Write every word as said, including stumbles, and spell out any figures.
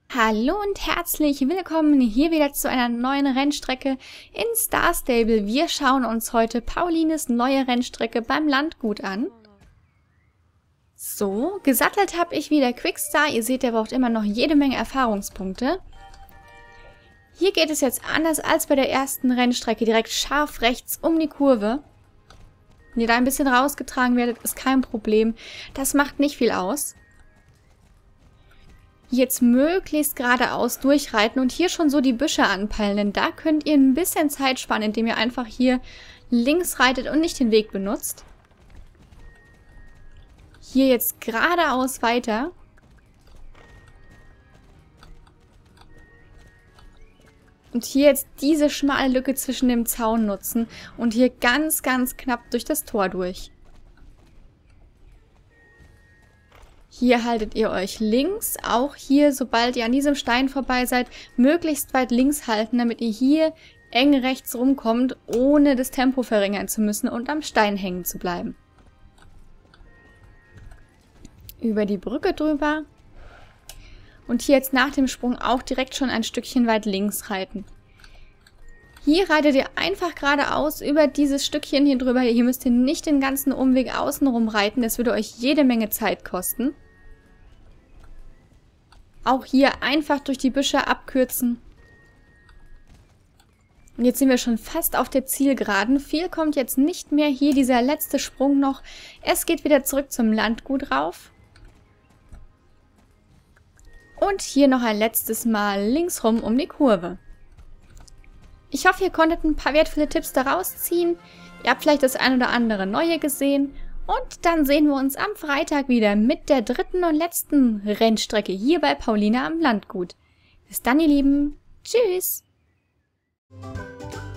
Hallo und herzlich willkommen hier wieder zu einer neuen Rennstrecke in Star Stable. Wir schauen uns heute Paulines neue Rennstrecke beim Landgut an. So, gesattelt habe ich wieder Quickstar. Ihr seht, der braucht immer noch jede Menge Erfahrungspunkte. Hier geht es jetzt anders als bei der ersten Rennstrecke direkt scharf rechts um die Kurve. Wenn ihr da ein bisschen rausgetragen werdet, ist kein Problem. Das macht nicht viel aus. Jetzt möglichst geradeaus durchreiten und hier schon so die Büsche anpeilen, denn da könnt ihr ein bisschen Zeit sparen, indem ihr einfach hier links reitet und nicht den Weg benutzt. Hier jetzt geradeaus weiter. Und hier jetzt diese schmale Lücke zwischen dem Zaun nutzen und hier ganz, ganz knapp durch das Tor durch. Hier haltet ihr euch links, auch hier, sobald ihr an diesem Stein vorbei seid, möglichst weit links halten, damit ihr hier eng rechts rumkommt, ohne das Tempo verringern zu müssen und am Stein hängen zu bleiben. Über die Brücke drüber und hier jetzt nach dem Sprung auch direkt schon ein Stückchen weit links reiten. Hier reitet ihr einfach geradeaus über dieses Stückchen hier drüber. Hier müsst ihr nicht den ganzen Umweg außenrum reiten, das würde euch jede Menge Zeit kosten. Auch hier einfach durch die Büsche abkürzen. Und jetzt sind wir schon fast auf der Zielgeraden. Viel kommt jetzt nicht mehr. Hier dieser letzte Sprung noch. Es geht wieder zurück zum Landgut rauf. Und hier noch ein letztes Mal links rum um die Kurve. Ich hoffe, ihr konntet ein paar wertvolle Tipps daraus ziehen. Ihr habt vielleicht das ein oder andere Neue gesehen. Und dann sehen wir uns am Freitag wieder mit der dritten und letzten Rennstrecke hier bei Pauline am Landgut. Bis dann, ihr Lieben. Tschüss!